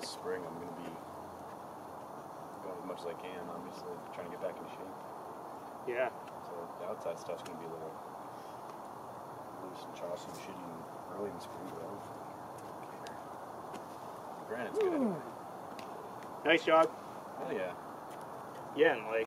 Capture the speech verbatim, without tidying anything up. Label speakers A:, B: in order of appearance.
A: this spring I'm going to be going as much as I can, obviously, trying to get back into shape.
B: Yeah.
A: So the outside stuff's going to be a little loose and chossy and shitty early in the spring, but I don't care. Granted, it's good anyway.
B: Nice job.
A: Oh, yeah.
B: Yeah, and like,